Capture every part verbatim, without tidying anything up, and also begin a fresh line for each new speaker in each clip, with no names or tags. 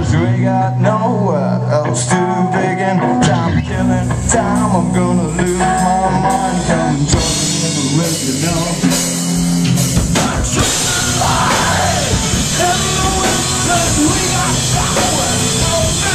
'cause we got nowhere else to begin. Time killing, time I'm gonna lose my mind. Come and join me in the risk, you know. I'm tripping light in the wind, 'cause we got nowhere else to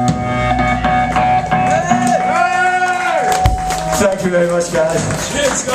Thank you very much, guys.